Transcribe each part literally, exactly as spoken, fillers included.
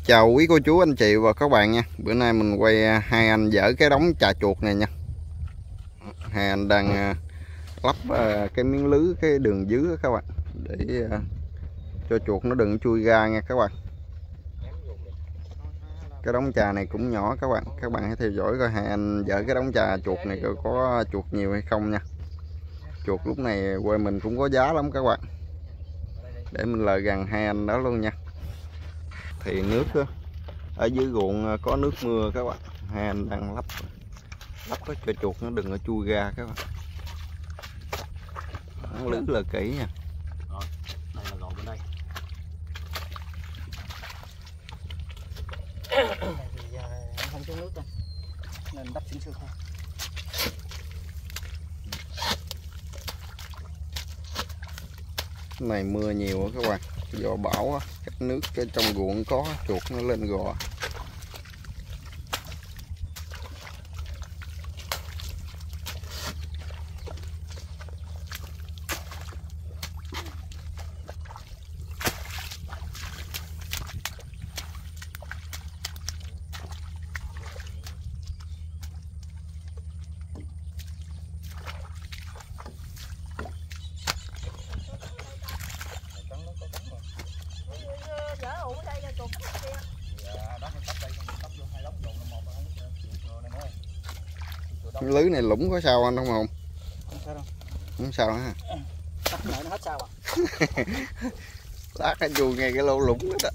Chào quý cô chú anh chị và các bạn nha. Bữa nay mình quay hai anh dỡ cái đống trà chuột này nha. Hai anh đang lắp cái miếng lưới cái đường dưới đó các bạn, để cho chuột nó đừng chui ra nha các bạn. Cái đống trà này cũng nhỏ các bạn. Các bạn hãy theo dõi coi hai anh dỡ cái đống trà chuột này có, có chuột nhiều hay không nha. Chuột lúc này quê mình cũng có giá lắm các bạn. Để mình lời gần hai anh đó luôn nha. Thì nước đó, ở dưới ruộng có nước mưa các bạn. Hai anh đang lắp lắp cái cho chuột nó đừng có chui ra các bạn. Nó lưới là kỹ nha. Rồi, đây là gọn bên đây. Thì không xuống nước đâu, nên đắp xíu xíu thôi. Cái này mưa nhiều á các bạn, do bão á, cái nước cái trong ruộng có chuột nó lên gò. Cái lưới này lũng có sao anh không không? Không sao đâu. Không sao ha. Tắt lại nó hết sao à? Lát nó chui ngay cái lỗ lũng đó.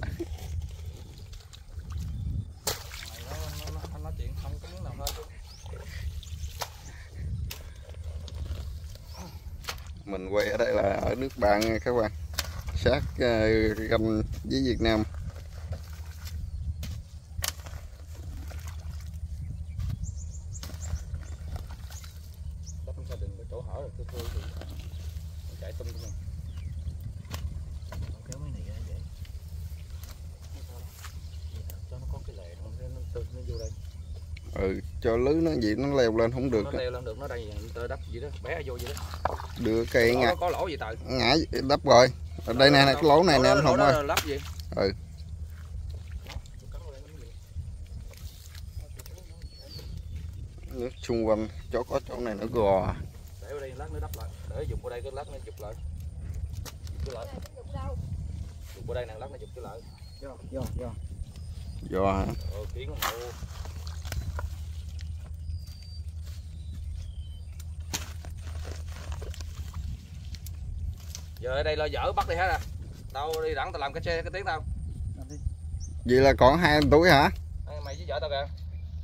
Mình quay ở đây là ở nước bạn nha các bạn, sát uh, ranh với Việt Nam. Đừng có chỗ hở rồi cứ thôi thì chạy tung luôn. Kéo mấy này ra dễ. Cho nó có cái lệ nó nó nó vô đây. Ừ, cho lưới nó gì nó leo lên không được. Nó leo lên được, nó đây tơ đắp gì đó, bé vô vậy đó. Đưa cây ngã. Có lỗ gì trời. Ngã đắp rồi. Ở đây nè, cái lỗ này nè anh Hùng ơi. Lắp gì? Ừ. Nước xung quanh chỗ có chỗ này nó gò. Để ở đây lát nó đắp lại, để dùng ở đây cái lát nó chụp lại. Chụp lại. Dùng ở đây nè, lát nó chụp trở lại. Vô, vô, vô. Gò hả? Ờ, kiến hộ. Giờ ở đây lo dở bắt đi hết à. Đâu đi đặng tao làm cái xe cái tiếng tao. Vậy là còn hai túi hả? Mày với vợ tao kìa.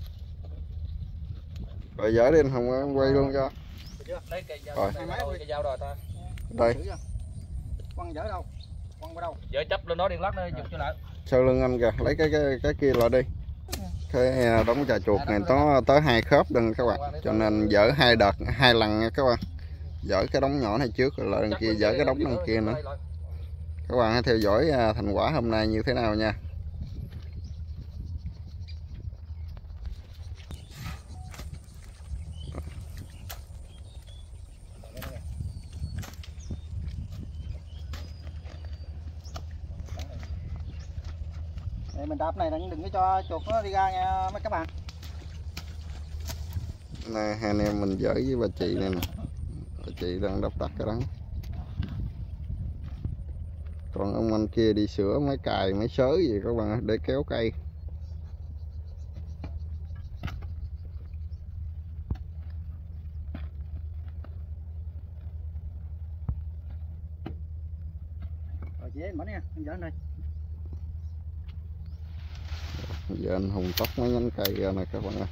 Rồi dỡ đi anh Hùng quay luôn cho. Lấy cây dao, rồi. Cây dao rồi ta. Đây. Quăng dở đâu? Quăng vào đâu? Dở chấp lên đó điên lắc nó giục cho lại. Sau lưng anh kìa, lấy cái cái cái kia lại đi. Cái đống trà chuột này có tới hai khớp đừng các bạn, cho nên dỡ hai đợt hai lần nha các bạn. Dỡ cái đống nhỏ này trước rồi lên kia dỡ cái đống đằng kia nữa. Các bạn hãy theo dõi thành quả hôm nay như thế nào nha. Để mình đạp này đừng có cho chuột nó đi ra nha mấy các bạn. Nè hai anh em mình dỡ với bà chị này nè. Bà chị đang đắp đặt cái đống. Còn ông anh kia đi sửa mấy cài mấy sớ gì các bạn, để kéo cây. Rồi chị mở nha, em dỡ lên đây. Giờ anh Hùng tóc mấy nhánh cây ra nè các bạn ơi.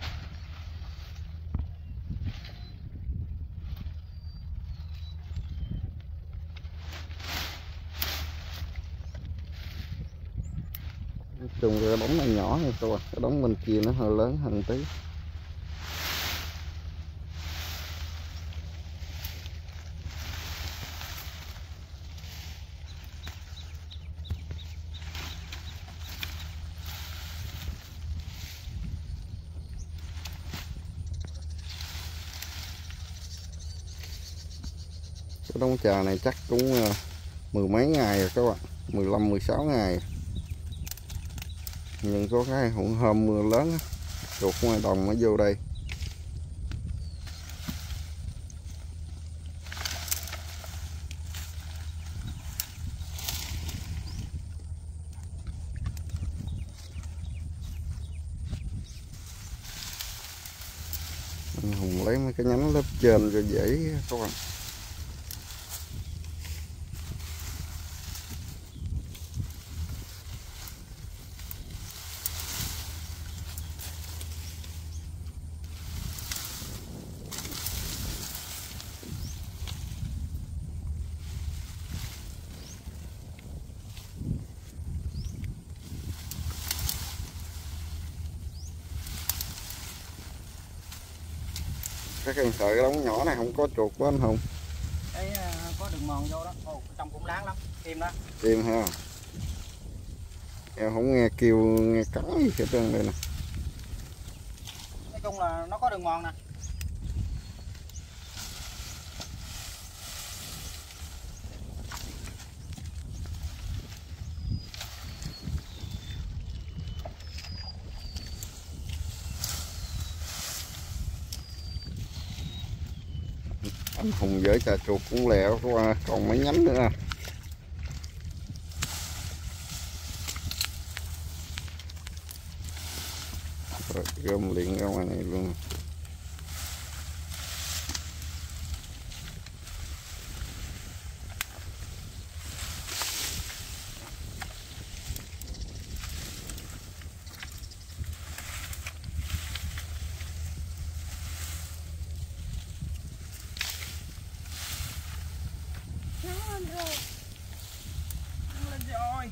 Nói chung cái đống này nhỏ nha các bạn, cái đống bên kia nó hơi lớn hơn tí. Cái đống trà này chắc cũng mười mấy ngày rồi các bạn, mười lăm mười sáu ngày. Nhưng có cái hôm hôm mưa lớn á, chuột ngoài đồng mới vô đây. Hùng lấy mấy cái nhánh lớp trên cho dễ các bạn. Cái cần sợ cái đống nhỏ này không có chuột của anh Hùng. Đấy, có đường mòn vô đó. Ồ, trong cũng đáng lắm, im đó. Im ha. Em không nghe kêu, nghe cắn gì hết trơn đây nè. Nói chung là nó có đường mòn nè. Anh Hùng với trà chuột cũng lẹo, còn mấy nhánh nữa nè. Rồi gom liền ra ngoài này luôn. Lên rồi. Lên rồi.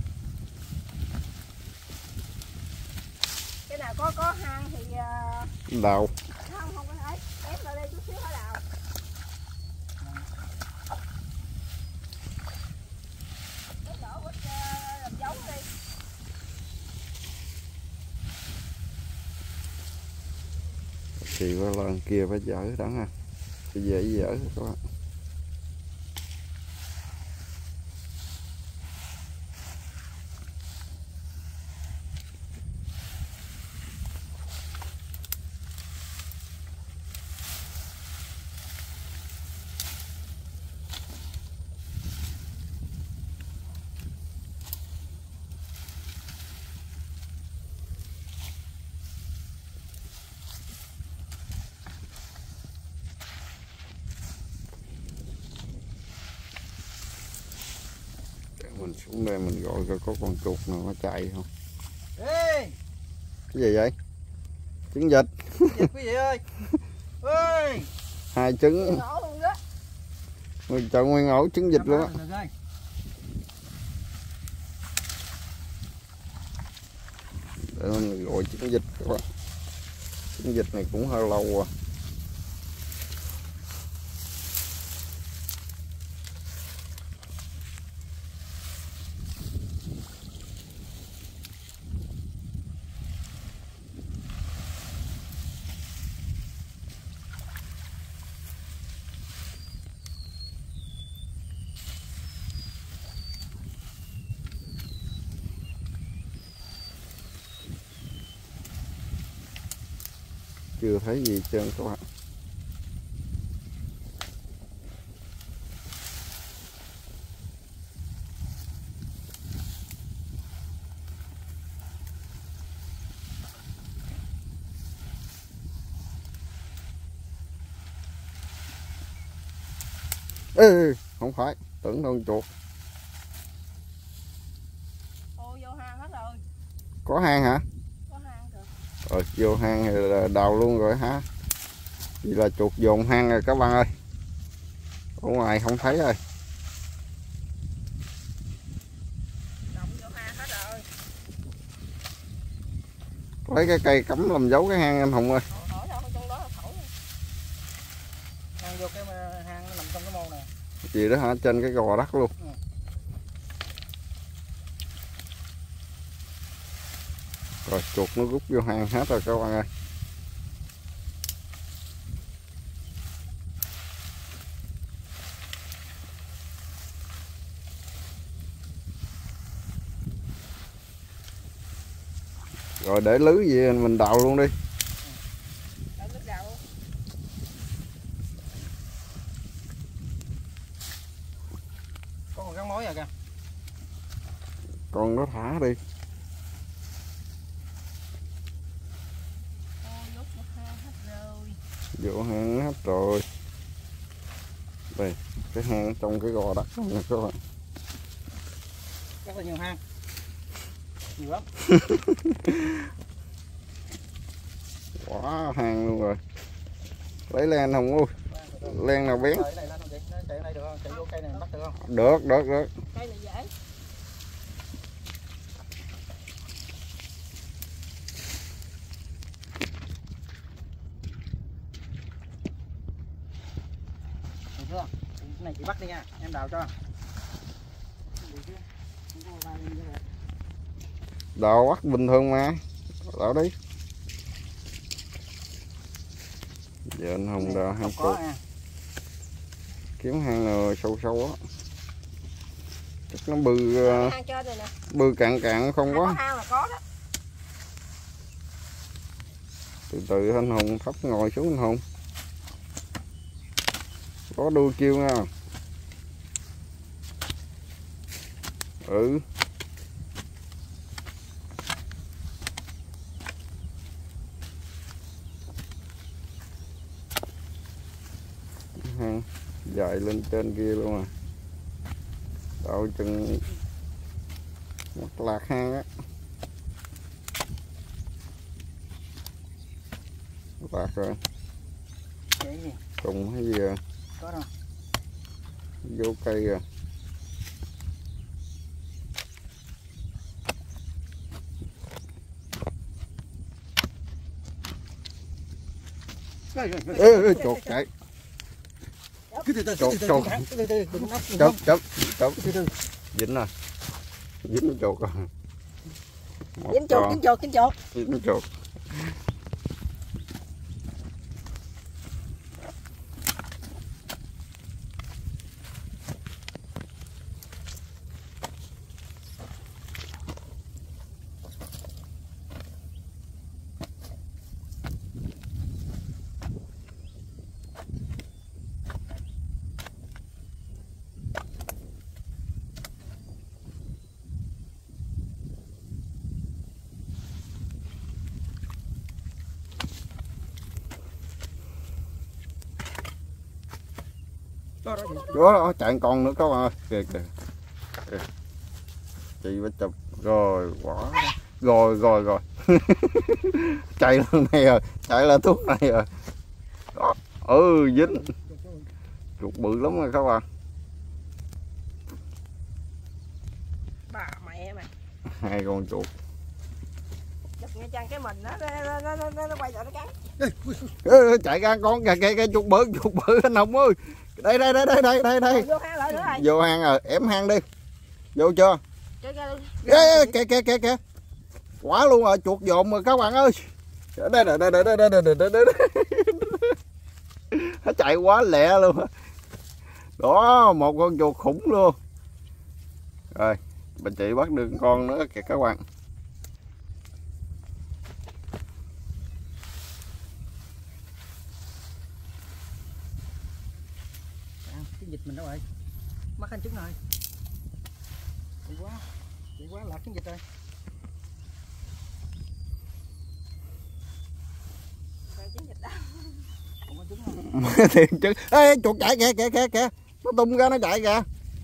Cái nào có có hang thì uh... đào. Không, không có thấy. Ép vào đây chút xíu hả đào. Cái đổ quýt uh, làm giống đi. Thì qua lần kia phải dở đó ha. Thì dễ dở các bạn. Mình xuống đây mình gọi coi có con chuột nào nó chạy không. Ê! Cái gì vậy? Trứng vịt. Vịt cái gì ơi? Ê! Hai trứng. Mình chọn nguyên ổ trứng vịt luôn á. Để mình gọi trứng vịt các bạn. Trứng vịt này cũng hơi lâu rồi. Chưa thấy gì trơn các bạn. Ê, không phải, tưởng đâu chuột. Ô, vô hang hết rồi. Có hang hả? Có hang rồi. Rồi vô hang thì là đào luôn rồi hả? Vậy là chuột dồn hang rồi các bạn ơi. Ở ngoài không thấy rồi. Động vô hang hết rồi. Lấy cái cây cắm làm dấu cái hang anh Hùng ơi. Thổi đâu, trong đó là thổi. Hang vô cái hang nó nằm trong cái môn này. Gì đó hả? Trên cái gò đất luôn. Ừ. Rồi chuột nó rút vô hang hết rồi các bạn ơi. Rồi để lưới gì mình đào luôn đi. Có con gắn mối rồi kìa. Con nó thả đi. Vô hang hết rồi. Đây, cái hang trong cái gò đất nha các bạn. Rất là nhiều hang. Nhiều lắm. Quá hang luôn rồi. Lấy len không ơi. Len nào bén. Chạy ở đây được không? Chạy vô cây này bắt được không? Được, được, được. Cây này dễ. Được chưa? Cái này chị bắt đi nha, em đào cho. Đào bắt bình thường mà. Đào đi. Giờ anh Hùng đào hang sâu. Kiếm hang nào sâu sâu á. Chắc nó bự bự cạn cạn không quá. Hang là có đó. Từ từ anh Hùng thấp ngồi xuống anh Hùng. Có đuôi kêu nha. Ừ. Hang dài lên trên kia luôn à. Đậu chừng một lạc hang á. Lạc rồi. Trùng hay gì à? Có đâu. Vô cây à. Ê, ê, chuột chạy. Chuột, chuột. Chớp, chớp, chớp. Dính rồi. Dính chuột rồi. Dính chuột, dính chuột, dính chuột. Dính chuột. Đó, đó chạy con nữa các bạn ơi. Kìa kìa. Kìa. Chị phải chụp. Rồi quả. Rồi rồi rồi. Chạy lần này rồi. Chạy là thuốc này rồi. Đó. Ừ dính. Chuột bự lắm rồi các bạn. Bà mẹ mày. Hai con chuột. Chụp ngay chân cái mình nó nó nó nó, nó, nó quay lại nó cắn. Ê, chạy ra con kìa kìa kìa chuột bự chuột bự anh Hùng ơi. Đây đây đây đây đây đây đây. Vô hang lại nữa rồi. Vô hang rồi, ém hang đi. Vô chưa? Ê, kìa kìa kìa kìa. Quả luôn rồi, chuột dồn rồi các bạn ơi. Đây đây đây đây đây đây đây đây. Nó chạy quá lẹ luôn. Đó, một con chuột khủng luôn. Rồi, bà chị bắt được con nữa kìa các bạn. Cái vịt mình đâu rồi? Mắc anh trứng rồi. Chị quá, chị quá lạc cái vịt rồi. Thiệt chứ. Ê, chuột chạy kìa kìa kìa kìa. Nó tung ra nó chạy kìa.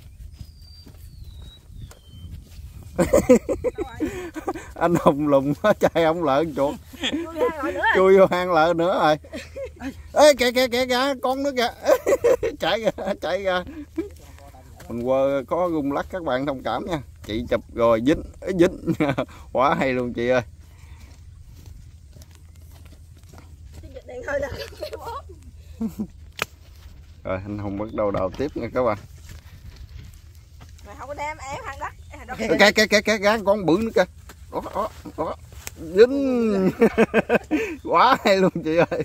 Anh Hùng lùng chạy ông lợn chuột. Chui vô hang lợn nữa rồi. Ê kìa kìa kìa kìa, con nữa kìa. Chạy kìa, chạy kìa. Mình qua có rung lắc các bạn thông cảm nha. Chị chụp rồi dính, dính. Quá hay luôn chị ơi. Rồi anh Hùng bắt đầu đào tiếp nha các bạn. Mày không có đem ém hang đất. Kìa kìa kìa kìa kìa con bự nữa kìa. Đó đó đó. Dính. Quá hay luôn chị ơi.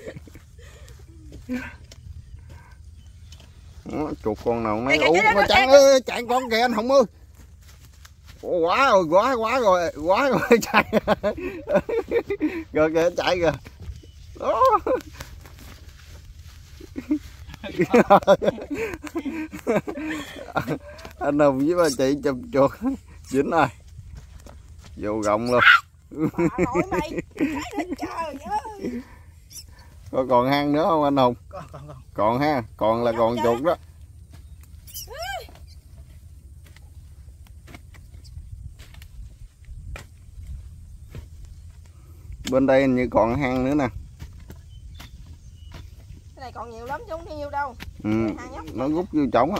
Đó, chuột con nào mấy ú nó trắng ơi, chạy con kìa anh Hùng ơi. Ủa, quá rồi, quá quá rồi, quá rồi chạy. Rồi kìa chạy kìa. Đó. Anh Hùng với bà chị chụp chuột dính rồi. Vô gọng luôn. Có còn hang nữa không anh Hùng? Còn, còn, còn. Còn ha, còn là còn chuột đó. Bên đây hình như còn hang nữa nè. Cái này còn nhiều lắm chứ không nhiêu đâu. Ừ, nó rút vô trống á.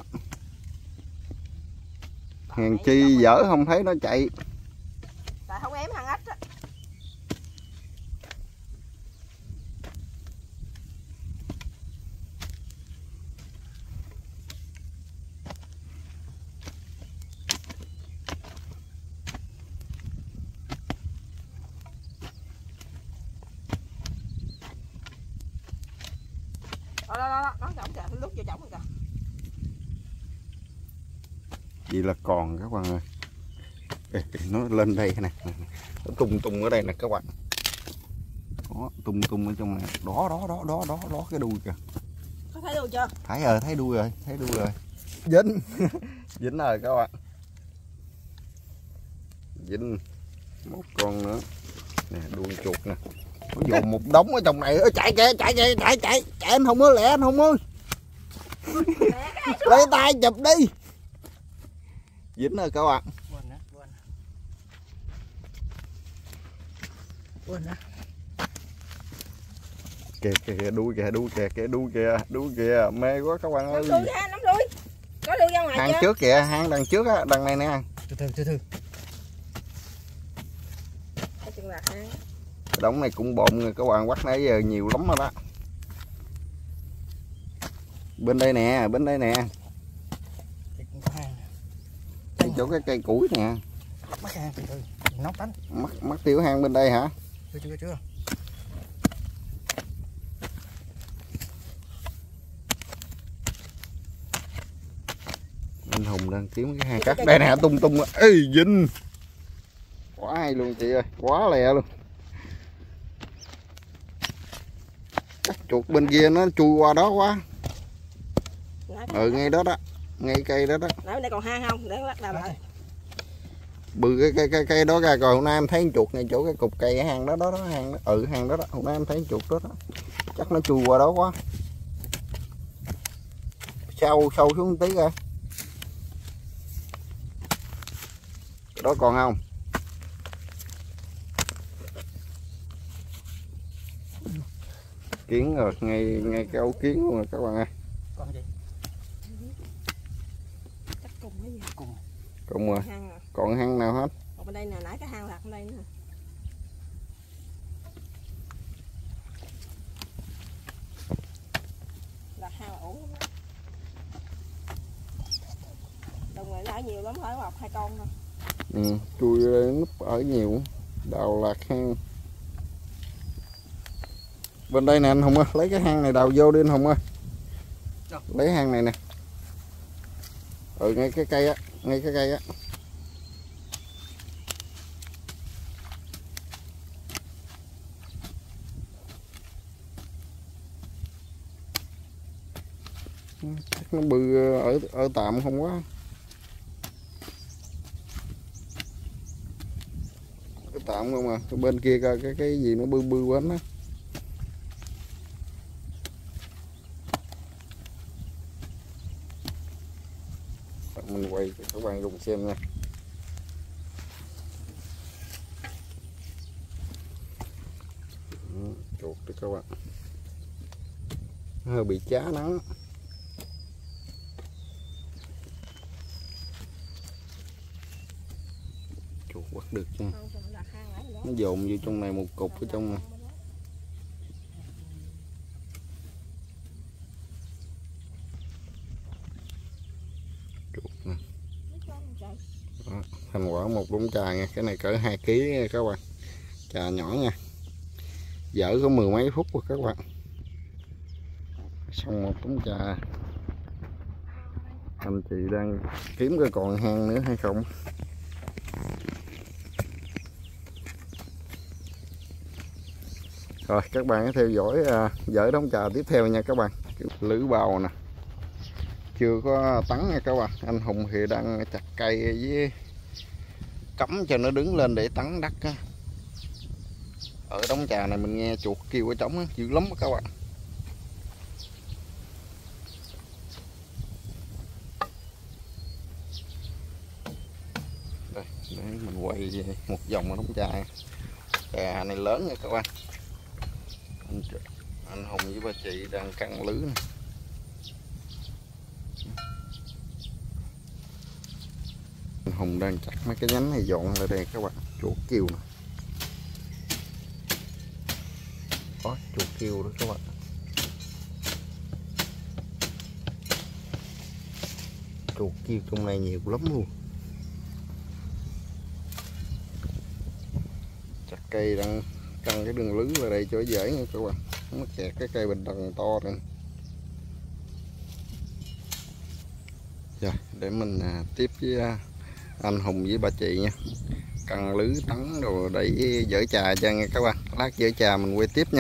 Hèn chi dở không thấy nó chạy. Tại không ém hang ếch á. Đó, đó, đó, đó, đó, đó, lúc vô trống rồi kìa. Vậy là còn các bạn ơi. Ê, nó lên đây nè, nó tung tung ở đây nè các bạn. Đó, tung tung ở trong này. Đó đó đó đó đó đó cái đuôi kìa. Có thấy đuôi chưa? Thấy rồi, thấy đuôi rồi, thấy đuôi rồi. Dính. Dính rồi các bạn. Dính một con nữa. Nè, đuôi chuột nè. Nó dồn một đống ở trong này. Ơ, chạy kìa, chạy kìa, chạy chạy, chạy anh Hùng ơi, lẹ anh Hùng ơi. Lấy tay chụp đi. Dính rồi các bạn. Quên nữa, quên. Quên nữa. Kìa kìa đuôi kìa, đuôi kìa, kìa đuôi kìa, đuôi kìa, mê quá các bạn ơi. Nắm đuôi ha, nắm đuôi. Có đuôi ra ngoài Hang chưa? trước kìa, hang đằng trước á, đằng này nè. Từ từ, từ từ. Cái chừng lạc hang. Cái đống này cũng bộn rồi các bạn, bắt nãy giờ nhiều lắm rồi đó. Bên đây nè, bên đây nè. Cái chỗ cái cây củi nè. Mắc hang từ từ, nóc đánh. Mắc mắc tiêu hang bên đây hả? Chưa chưa chưa. Anh Hùng đang kiếm cái hang cắt. Đây nè, tung tung. Ê, Vinh. Quá hay luôn chị ơi, quá lẹ luôn. Chắc chuột bên kia nó chui qua đó quá. Ừ, ngay đó đó, ngay cây đó đó. Nãy bên đây còn hang không? Để lắc lại. Bự cái cây cây cây đó ra rồi, hôm nay em thấy con chuột này chỗ cái cục cây cái hang đó đó, đó hang đó. Ừ, hang đó đó, hôm nay em thấy con chuột đó đó. Chắc nó chui qua đó quá. Sâu sâu xuống một tí coi. Đó còn không? Kiến rồi, ngay ngay cái ấu kiến luôn rồi các bạn ơi. Còn gì? Chắc cùng cái gì? Cùng. Cùng rồi. Hang à. Còn hang nào hết? Còn bên đây nè, nãy cái hang lạc bên đây nữa. Lạc hang là ổn lắm. Đồng này đã nhiều lắm, phải một hai con thôi. Ừ, chui đây núp ở nhiều. Đào lạc hang. Bên đây nè anh Hùng ơi, lấy cái hang này đào vô đi anh Hùng ơi. Lấy hang này nè. Ừ, ngay cái cây á, ngay cái cây á. Chắc nó bự ở ở tạm không quá. Cái tạm không à, cái bên kia coi cái cái gì nó bự bự quá đó. Mình quay cho các bạn cùng xem nha. Chuột đi các bạn. Hơi bị chá nắng. Chuột bắt được nha. Nó dồn vô trong này một cục ở trong này. Chuột nè. Đó, thành quả một đống trà nha. Cái này cỡ hai ký nha các bạn. Trà nhỏ nha. Dở có mười mấy phút rồi các bạn. Xong một đống trà. Anh chị đang kiếm coi còn hang nữa hay không. Rồi các bạn theo dõi uh, dỡ đống trà tiếp theo nha các bạn. Lưới bào nè, chưa có tắn nha các bạn. Anh Hùng thì đang chặt cây với cắm cho nó đứng lên để tắn đất á. Ở đống trà này mình nghe chuột kêu ở trống dữ lắm các bạn. Đây, để mình quay một vòng ở đống trà. Trà này lớn nha các bạn. Anh, anh Hùng với bà chị đang căng lưới này. Anh Hùng đang chặt mấy cái nhánh này dọn lại đây các bạn. Chuột kêu nè. Có chuột kêu đó các bạn. Chuột kêu trong này nhiều lắm luôn. Chặt cây đang căng cái đường lưới vào đây cho dễ nha các bạn. Nó kẹt cái cây bình đằng to này. Rồi để mình à, tiếp với à, anh Hùng với bà chị nha. Căng lưới tắn rồi để dỡ trà cho nghe các bạn. Lát dỡ trà mình quay tiếp nha.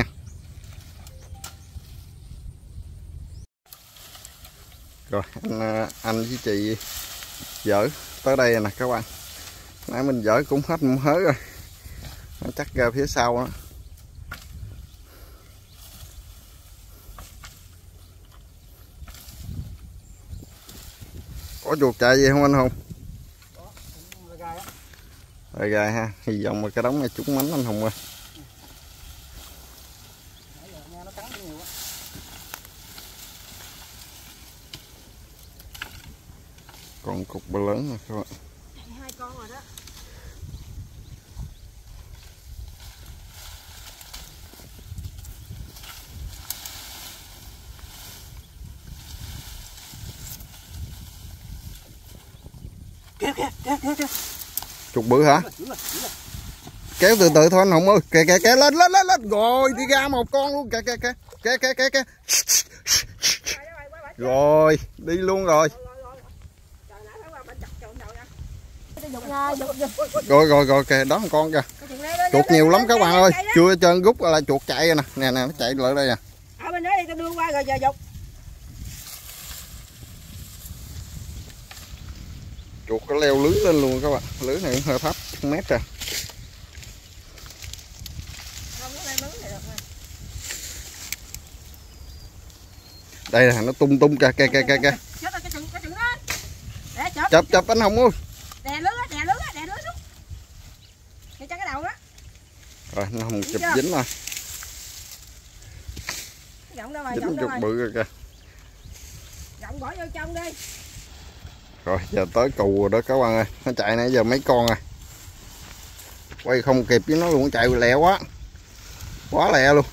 Rồi anh, anh với chị dỡ tới đây nè các bạn. Nãy mình dỡ cũng hết một hớ rồi. Nó chắc ra phía sau đó. Có chuột chạy gì không anh Hùng? Rồi gai ha, hy vọng mà cái đống này trúng mánh anh Hùng ơi. Còn cục bơ lớn nè các bạn. Hai con rồi đó. Kìa kìa kìa kìa kìa. Chuột bự hả? Kéo từ từ thôi anh Hùng ơi. Kìa kìa kìa lên lên lên lên. Rồi đi ra một con luôn. Kìa kìa kìa. Kìa kìa kìa kìa. Rồi đi luôn rồi. Rồi rồi rồi kìa đó một con kìa. Chuột nhiều lắm các bạn ơi. Chưa trơn rút là chuột chạy rồi nè. Nè nè nó chạy lại đây nè. Ở bên đó đi tao đưa qua rồi giờ dục. Chuột có leo lưới lên luôn các bạn. Lưới này cũng hơi thấp mét rồi. Đây là nó tung tung kìa kìa kìa kìa kìa. Chụp chụp anh Hùng ơi. Đè lưới á, đè lưới á, đè lưới xuống. Để cho cái đầu đó. Rồi anh Hùng chụp dính rồi. Giọng đâu rồi, dính giọng đâu chuột rồi. bự rồi kìa. Giọng bỏ vô trong đi. Rồi giờ tới cù rồi đó các bạn ơi. Nó chạy nãy giờ mấy con rồi. Quay không kịp với nó luôn, nó chạy lẹ quá. Quá lẹ luôn.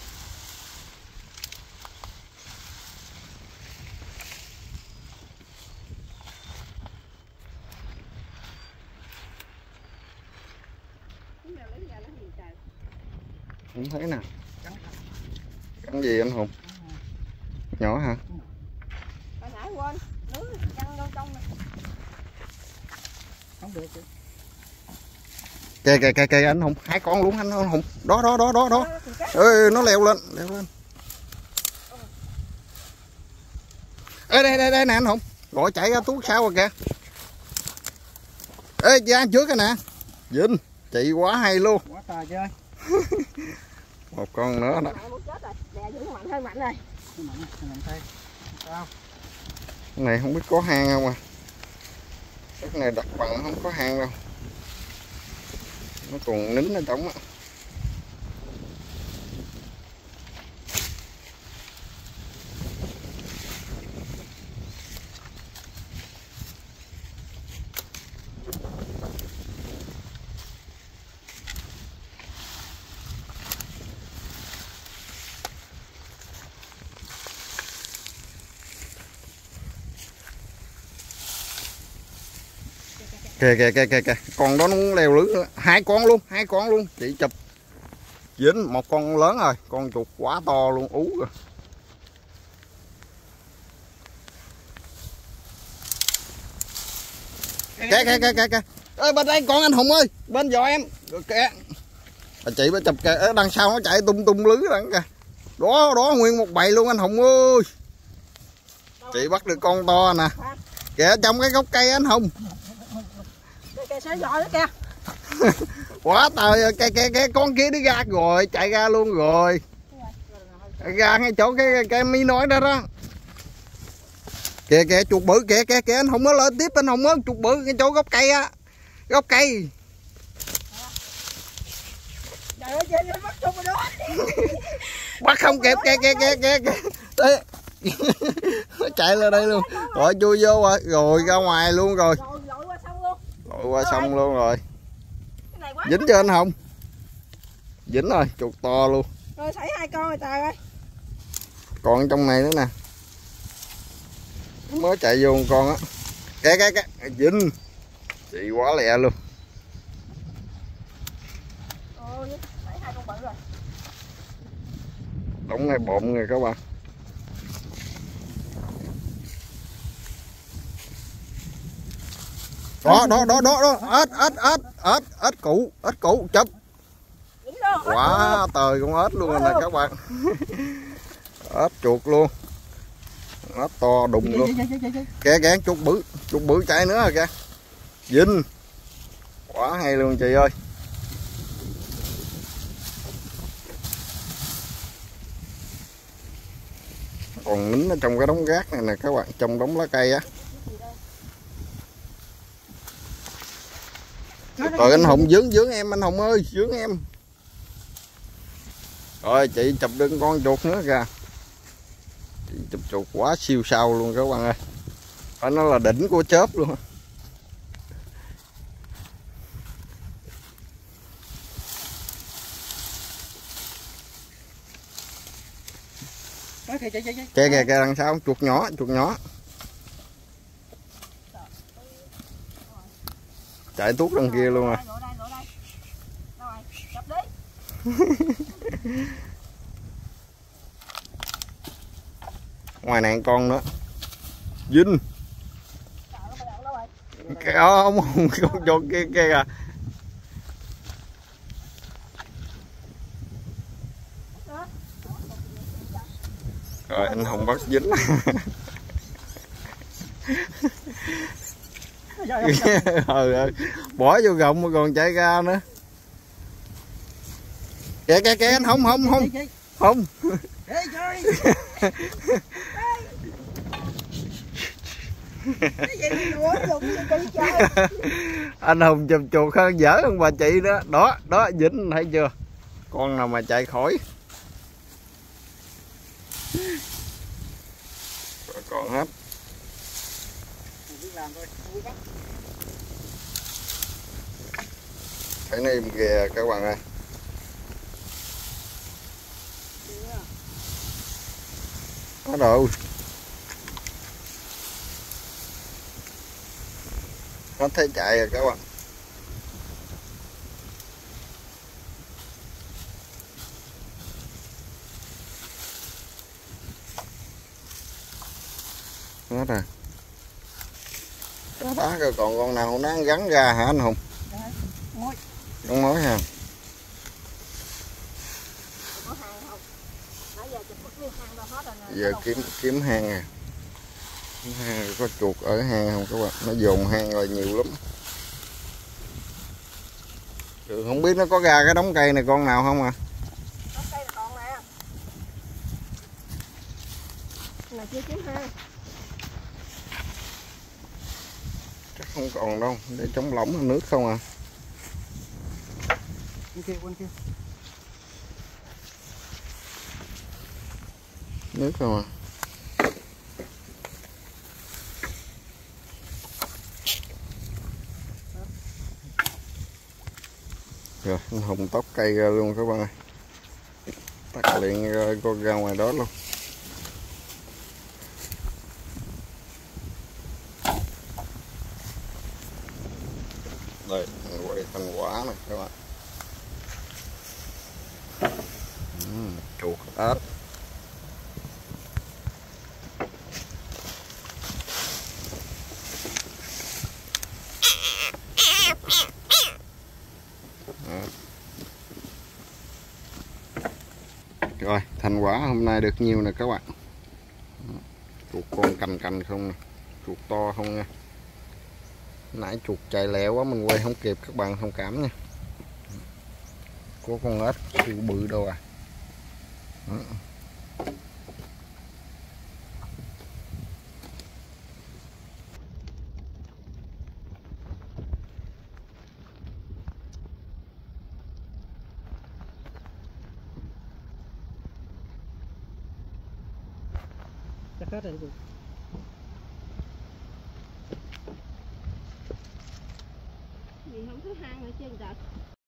Không thấy nè. Cắn gì anh Hùng? Nhỏ hả? Hồi nãy quên, lưới căng đâu trong này. Không được chứ. Kìa kìa kìa kìa anh Hùng, hai con luôn anh Hùng. Đó đó đó đó đó. Ê nó leo lên, leo lên. Ê đây đây đây nè anh Hùng. Gọi chạy ra tuốt sau rồi kìa. Ê ra trước cái nè. Vinh, chị quá hay luôn. Quá trời chơi. Một con nữa đó. Cái này không biết có hang không à. Cái này đặt bằng không có hang đâu. Nó còn nín ở trong á. Kìa kìa kìa kìa kìa, con đó nó muốn leo lưới nữa. Hai con luôn, hai con luôn, chị chụp. Dính một con lớn rồi, con chuột quá to luôn, ú rồi. Kìa kìa kìa kìa kìa. Ê bên đây con anh Hùng ơi, bên giò em. Rồi kìa. Bà chị bà chụp kìa, ở đằng sau nó chạy tung tung lưới đằng kìa. Đó đó nguyên một bầy luôn anh Hùng ơi. Chị bắt được con to nè. Kìa trong cái gốc cây anh Hùng. Cây xé giò đó kìa. Quá trời, cái cái cái con kia đi ra rồi, chạy ra luôn rồi. Ra ngay chỗ cái cái, cái mi nói đó đó. Kìa kìa chuột bự kìa kìa kìa anh Hùng nó lên tiếp anh Hùng ơi, chuột bự cái chỗ gốc cây á. Gốc cây. Trời ơi, chị bắt chuột rồi đó. Bắt không kịp kìa kìa kìa kìa kìa. Đấy. Nó chạy lên đây luôn. Rồi chui vô rồi, rồi ra ngoài luôn rồi. Rồi lội qua sông luôn. Lội qua sông luôn rồi. Cái này quá. Dính chưa anh Hùng? Dính rồi, chuột to luôn. Rồi xảy hai con rồi trời ơi. Còn trong này nữa nè. Mới chạy vô một con á. Cái cái cái dính. Chị quá lẹ luôn. Ôi, xảy hai con bự rồi. Đóng này bộn rồi các bạn. Đó đó đó đó đó, ếch ếch ếch ếch ếch cụ, ếch cụ chụp. Quá trời con ếch luôn rồi nè các bạn. Ếch chuột luôn. Ếch to đùng luôn. Kìa kìa chuột bự, chuột bự chạy nữa rồi kìa. Vinh. Quá hay luôn chị ơi. Còn nín ở trong cái đống rác này nè các bạn, trong đống lá cây á. Rồi anh Hùng dướng dướng em, anh Hùng ơi, dướng em. Rồi chị chụp được con chuột nữa kìa. Chị chụp chuột quá siêu sao luôn các bạn ơi. Phải nói là đỉnh của chớp luôn. Kìa kìa kìa đằng sau chuột nhỏ, chuột nhỏ. Chạy tuốt đằng kia luôn rồi. Ngoài này con nữa. Vinh. Cái ông không con chuột kia kia kìa. Rồi anh Hùng bắt dính. Trời ơi, bỏ vô gọng mà còn chạy ra nữa. Kìa kìa kìa anh Hùng, không không không. Anh Hùng chụp chuột hơn dở hơn bà chị đó. Đó đó dính thấy chưa, con nào mà chạy khỏi. Rồi còn hết. Thấy nó im kìa các bạn ơi. Có đâu. Nó thấy chạy rồi các bạn. Hết rồi. Đó đá rồi còn con nào nó gắn ra hả anh Hùng? Mối. Con mối ha. Giờ kiếm kiếm hang nè. Hang có chuột ở hang không các bạn? Nó dồn hang là nhiều lắm. Rồi không biết nó có ra cái đống cây này con nào không à? Đống cây là còn nè. Là chưa kiếm hang. Chắc không còn đâu, để chống lỏng nước không à. Bên kia, bên kia. Nước không à. Rồi anh Hùng tóc cây ra luôn các bạn ơi. Tắt liền ra, con ra ngoài đó luôn. Đây, quay thành quả này các bạn. Uhm, chuột ếch. Rồi thành quả hôm nay được nhiều nè các bạn. Chuột con cành cành không nè, chuột to không nha. Nãy chuột chạy lẹ quá mình quay không kịp, các bạn thông cảm nha. Có con ếch siêu bự đâu à. Đó. Chắc hết rồi. Gì không thấy hang ở trên trời.